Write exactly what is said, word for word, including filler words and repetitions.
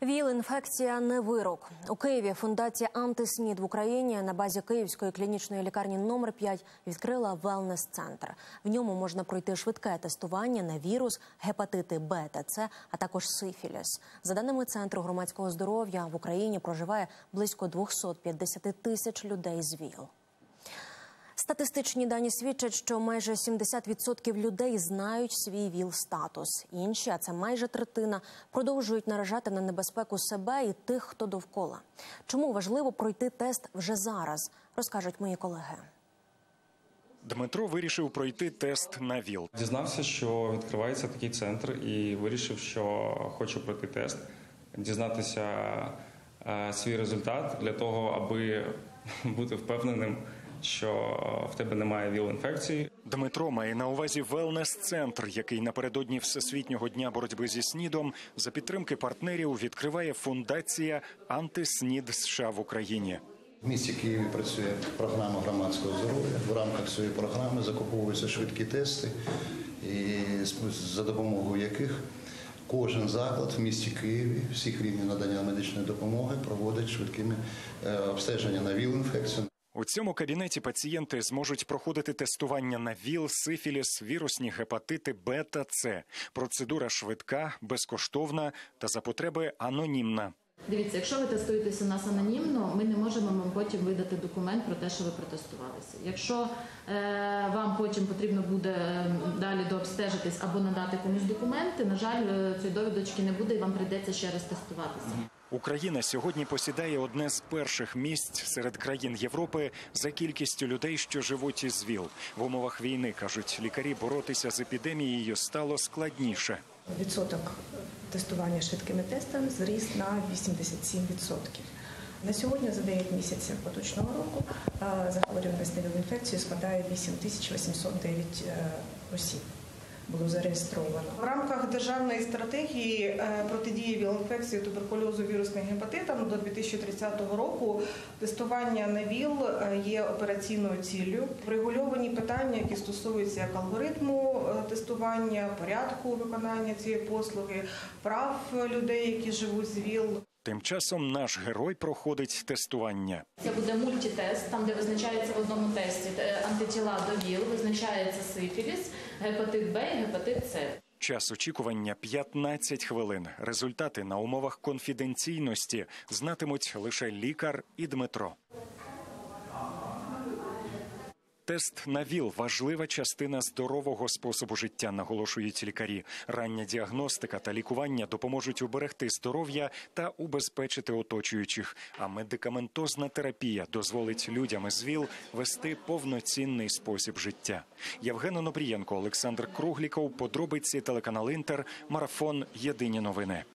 ВІЛ-інфекція – не вирок. У Києві фундація «Антиснід» в Україні на базі Київської клінічної лікарні номер п'ять відкрила велнес-центр. В ньому можна пройти швидке тестування на вірус, гепатити Б та С, а також сифіліс. За даними Центру громадського здоров'я, в Україні проживає близько двісті п'ятдесят тисяч людей з ВІЛ. Статистичні дані свідчать, що майже сімдесят відсотків людей знають свій ВІЛ-статус. Інші, а це майже третина, продовжують наражати на небезпеку себе і тих, хто довкола. Чому важливо пройти тест вже зараз, розкажуть мої колеги. Дмитро вирішив пройти тест на ВІЛ. Дізнався, що відкривається такий центр, і вирішив, що хочу пройти тест, дізнатися е, свій результат для того, аби бути впевненим, що в тебе немає ВІЛ-інфекції. Дмитро має на увазі велнес-центр, який напередодні Всесвітнього дня боротьби зі СНІДом за підтримки партнерів відкриває фундація «Антиснід» США в Україні. В місті Києві працює програма громадського здоров'я. В рамках цієї програми закуповуються швидкі тести, і за допомогою яких кожен заклад в місті Києві всіх рівнів надання медичної допомоги проводить швидкими обстеження на ВІЛ-інфекцію. У цьому кабінеті пацієнти зможуть проходити тестування на ВІЛ, сифіліс, вірусні гепатити Б та С. Процедура швидка, безкоштовна та за потреби анонімна. Дивіться, якщо ви тестуєтеся у нас анонімно, ми не можемо вам потім видати документ про те, що ви протестувалися. Якщо е, вам потім потрібно буде далі дообстежитись або надати комусь документи, на жаль, цієї довідочки не буде і вам прийдеться ще раз тестуватися. Україна сьогодні посідає одне з перших місць серед країн Європи за кількістю людей, що живуть із ВІЛ. В умовах війни, кажуть лікарі, боротися з епідемією стало складніше. Відсоток тестування швидкими тестами зріс на вісімдесят сім відсотків. На сьогодні за дев'ять місяців поточного року захворюваність на ВІЛ-інфекцію складає вісім тисяч вісімсот дев'ять осіб. Було зареєстровано. В рамках державної стратегії протидії ВІЛ-інфекції, туберкульозу, вірусним гепатитам до дві тисячі тридцятого року тестування на ВІЛ є операційною ціллю. Врегульовані питання, які стосуються як алгоритму тестування, порядку виконання цієї послуги, прав людей, які живуть з ВІЛ. Тим часом наш герой проходить тестування. Це буде мультитест, там де визначається в одному тесті антитіла до ВІЛ, визначається сифіліс, гепатит Б і гепатит С. Час очікування – п'ятнадцять хвилин. Результати на умовах конфіденційності знатимуть лише лікар і Дмитро. Тест на ВІЛ – важлива частина здорового способу життя, наголошують лікарі. Рання діагностика та лікування допоможуть уберегти здоров'я та убезпечити оточуючих. А медикаментозна терапія дозволить людям із ВІЛ вести повноцінний спосіб життя. Євген Онопрієнко, Олександр Кругліков, подробиці, телеканал «Інтер», марафон «Єдині новини».